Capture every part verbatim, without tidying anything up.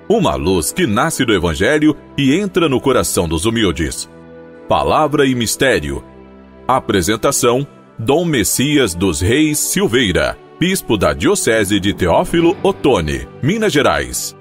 Uma luz que nasce do Evangelho e entra no coração dos humildes. Palavra e Mistério. Apresentação: Dom Messias dos Reis Silveira, Bispo da Diocese de Teófilo Otoni, Minas Gerais.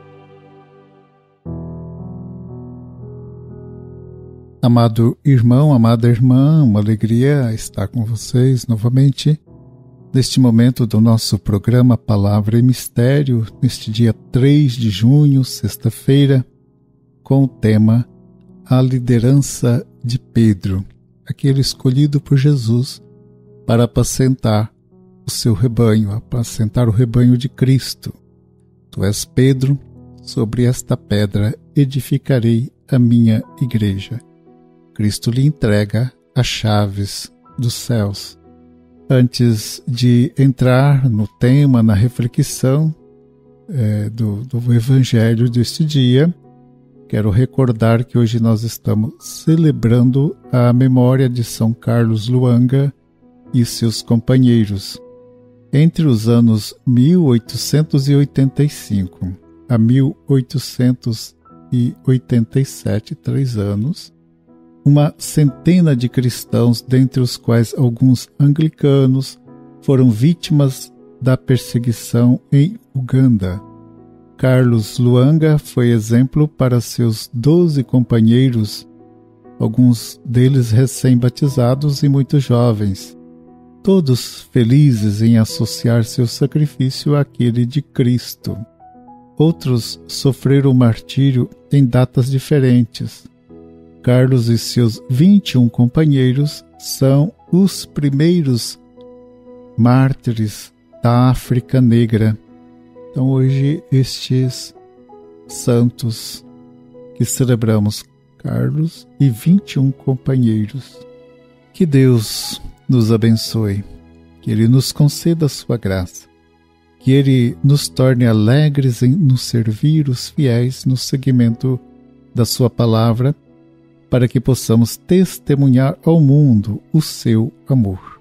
Amado irmão, amada irmã, uma alegria estar com vocês novamente neste momento do nosso programa Palavra e Mistério, neste dia três de junho, sexta-feira, com o tema A Liderança de Pedro, aquele escolhido por Jesus para apacentar o seu rebanho, apacentar o rebanho de Cristo. Tu és Pedro, sobre esta pedra edificarei a minha igreja. Cristo lhe entrega as chaves dos céus. Antes de entrar no tema, na reflexão é, do, do Evangelho deste dia, quero recordar que hoje nós estamos celebrando a memória de São Carlos Luanga e seus companheiros. Entre os anos mil oitocentos e oitenta e cinco a mil oitocentos e oitenta e sete, três anos, uma centena de cristãos, dentre os quais alguns anglicanos, foram vítimas da perseguição em Uganda. Carlos Luanga foi exemplo para seus doze companheiros, alguns deles recém-batizados e muito jovens, todos felizes em associar seu sacrifício àquele de Cristo. Outros sofreram martírio em datas diferentes. Carlos e seus vinte e um companheiros são os primeiros mártires da África Negra. Então hoje estes santos que celebramos, Carlos e vinte e um companheiros. Que Deus nos abençoe, que Ele nos conceda a sua graça, que Ele nos torne alegres em nos servir os fiéis no seguimento da sua palavra, para que possamos testemunhar ao mundo o seu amor.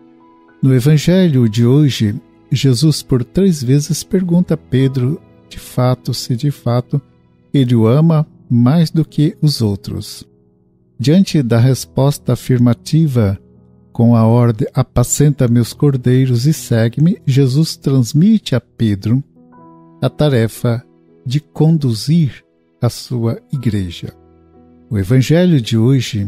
No Evangelho de hoje, Jesus por três vezes pergunta a Pedro, de fato, se de fato ele o ama mais do que os outros. Diante da resposta afirmativa, com a ordem apacenta meus cordeiros e segue-me, Jesus transmite a Pedro a tarefa de conduzir a sua igreja. O Evangelho de hoje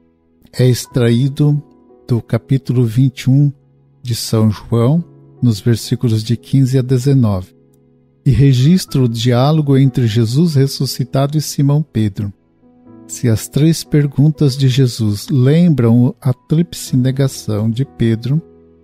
é extraído do capítulo vinte e um de São João, nos versículos de quinze a dezenove, e registra o diálogo entre Jesus ressuscitado e Simão Pedro. Se as três perguntas de Jesus lembram a tríplice negação de Pedro,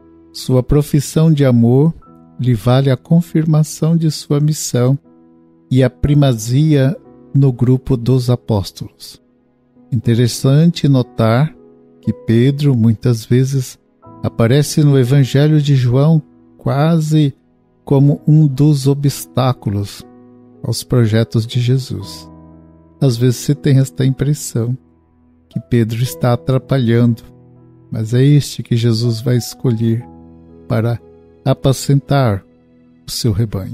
sua profissão de amor lhe vale a confirmação de sua missão e a primazia no grupo dos apóstolos. Interessante notar que Pedro muitas vezes aparece no Evangelho de João quase como um dos obstáculos aos projetos de Jesus. Às vezes se tem esta impressão que Pedro está atrapalhando, mas é este que Jesus vai escolher para apacentar o seu rebanho.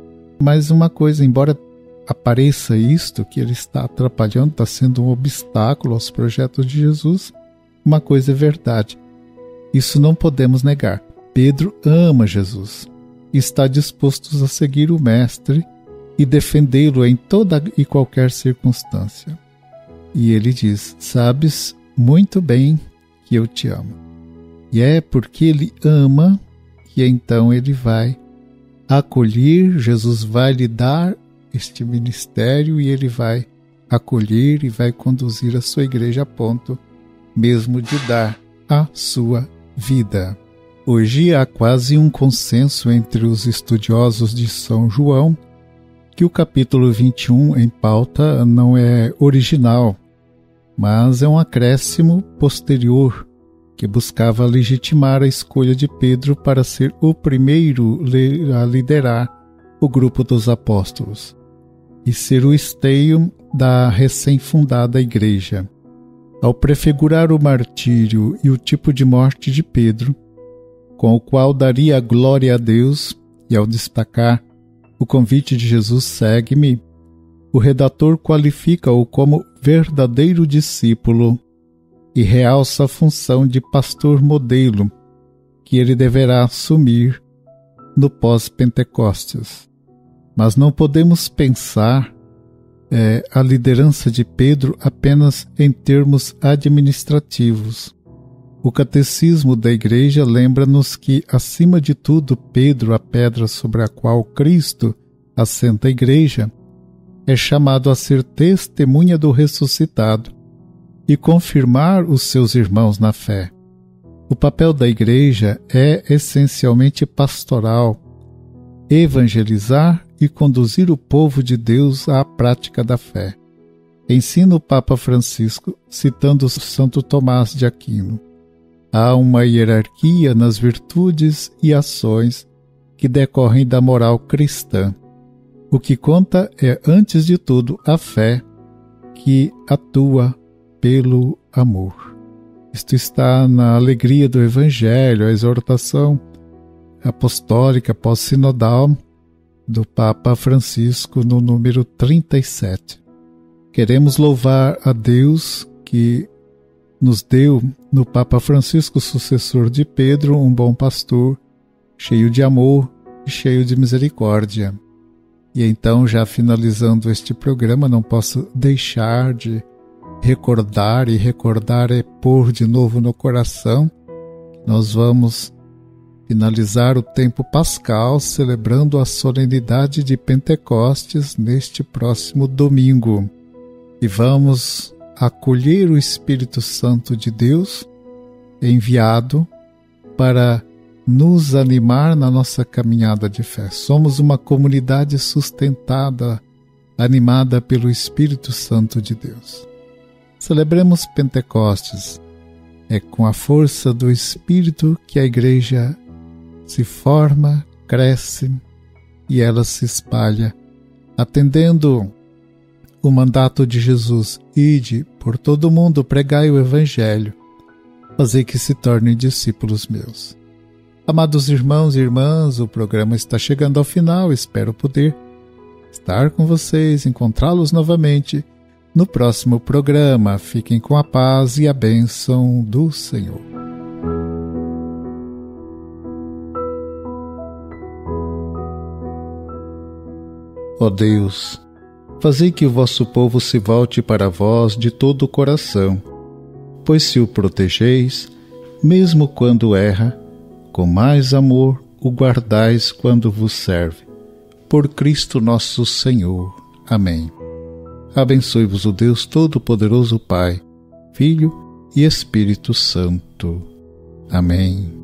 Mas uma coisa, embora apareça isto, que ele está atrapalhando, está sendo um obstáculo aos projetos de Jesus, uma coisa é verdade. Isso não podemos negar. Pedro ama Jesus e está disposto a seguir o Mestre e defendê-lo em toda e qualquer circunstância. E ele diz: sabes muito bem que eu te amo. E é porque ele ama que então ele vai acolher, Jesus vai lhe dar este ministério e ele vai acolher e vai conduzir a sua igreja a ponto mesmo de dar a sua vida. Hoje há quase um consenso entre os estudiosos de São João que o capítulo vinte e um em pauta não é original, mas é um acréscimo posterior que buscava legitimar a escolha de Pedro para ser o primeiro a liderar o grupo dos apóstolos e ser o esteio da recém-fundada igreja. Ao prefigurar o martírio e o tipo de morte de Pedro, com o qual daria glória a Deus, e ao destacar o convite de Jesus, segue-me, o redator qualifica-o como verdadeiro discípulo e realça a função de pastor modelo que ele deverá assumir no pós-Pentecostes. Mas não podemos pensar é, a liderança de Pedro apenas em termos administrativos. O catecismo da Igreja lembra-nos que, acima de tudo, Pedro, a pedra sobre a qual Cristo assenta a Igreja, é chamado a ser testemunha do ressuscitado e confirmar os seus irmãos na fé. O papel da Igreja é essencialmente pastoral, evangelizar e conduzir o povo de Deus à prática da fé. Ensina o Papa Francisco, citando Santo Tomás de Aquino. Há uma hierarquia nas virtudes e ações que decorrem da moral cristã. O que conta é, antes de tudo, a fé que atua pelo amor. Isto está na alegria do Evangelho, a exortação apostólica pós-sinodal do Papa Francisco no número trinta e sete. Queremos louvar a Deus que nos deu no Papa Francisco, sucessor de Pedro, um bom pastor, cheio de amor e cheio de misericórdia. E então, já finalizando este programa, não posso deixar de recordar, e recordar é pôr de novo no coração. Nós vamos finalizar o tempo pascal celebrando a solenidade de Pentecostes neste próximo domingo. E vamos acolher o Espírito Santo de Deus, enviado para nos animar na nossa caminhada de fé. Somos uma comunidade sustentada, animada pelo Espírito Santo de Deus. Celebremos Pentecostes. É com a força do Espírito que a Igreja se forma, cresce e ela se espalha, atendendo o mandato de Jesus: ide por todo o mundo, pregai o Evangelho, fazei que se tornem discípulos meus. Amados irmãos e irmãs, o programa está chegando ao final. Espero poder estar com vocês, encontrá-los novamente no próximo programa. Fiquem com a paz e a bênção do Senhor. Ó Deus, fazei que o vosso povo se volte para vós de todo o coração, pois se o protegeis, mesmo quando erra, com mais amor o guardais quando vos serve. Por Cristo nosso Senhor. Amém. Abençoe-vos o Deus Todo-Poderoso, Pai, Filho e Espírito Santo. Amém.